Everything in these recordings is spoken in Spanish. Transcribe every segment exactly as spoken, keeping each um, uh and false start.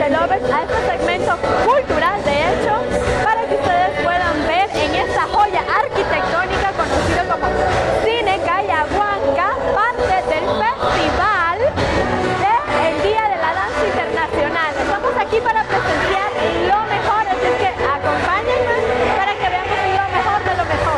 Dance Lovers a este segmento cultural, de hecho, para que ustedes puedan ver en esta joya arquitectónica conocido como Cine Callahuanca, parte del festival del Día de la Danza Internacional. Estamos aquí para presenciar lo mejor, así que acompáñenme para que veamos lo mejor de lo mejor.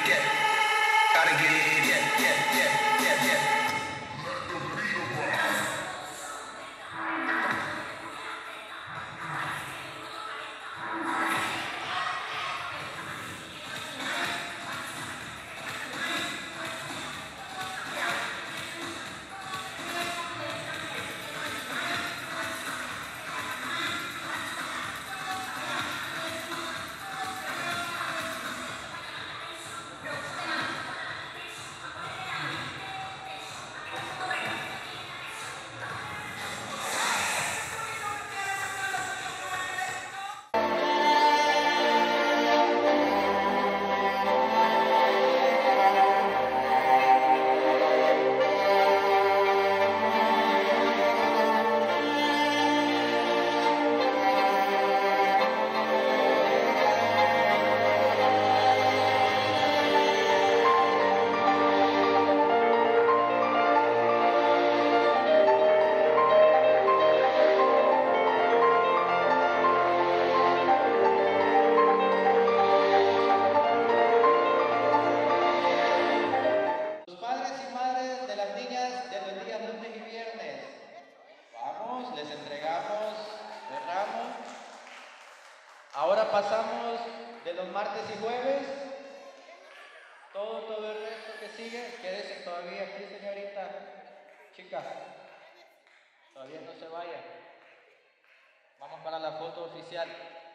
Ahora pasamos de los martes y jueves. Todo, todo el resto que sigue, quédese todavía aquí, señorita. Chica, todavía no se vaya. Vamos para la foto oficial.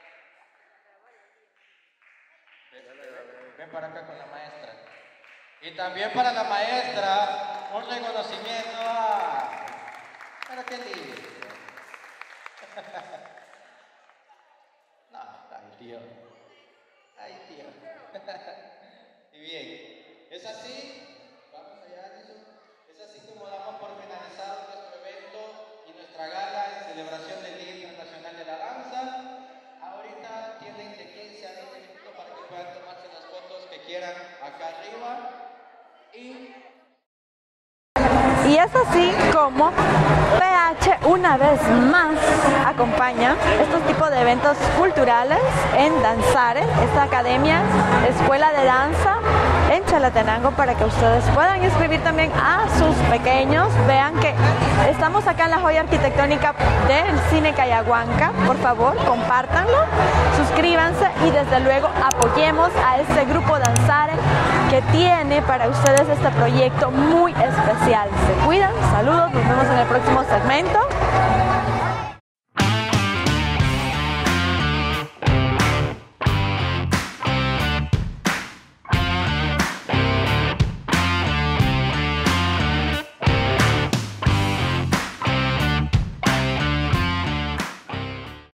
Ven, ven para acá con la maestra. Y también para la maestra, un reconocimiento a... ¿Para qué lindo? No, ay tío. Ay tío. Y bien, es así, vamos allá, Alison. Es así como damos por finalizado nuestro evento y nuestra gala en celebración del Día Internacional de la Danza. Ahorita tienen de quince a veinte minutos para que puedan tomarse las fotos que quieran acá arriba. Y Y es así como P H una vez más acompaña estos tipos de eventos culturales en Danzares, esta academia, escuela de danza en Chalatenango, para que ustedes puedan inscribir también a sus pequeños. Vean que estamos acá en la joya arquitectónica del Cine Cayahuanca. Por favor, compártanlo, suscríbanse y desde luego apoyemos a este grupo Danzares que tiene para ustedes este proyecto muy especial. Se cuidan, saludos, nos vemos en el próximo segmento.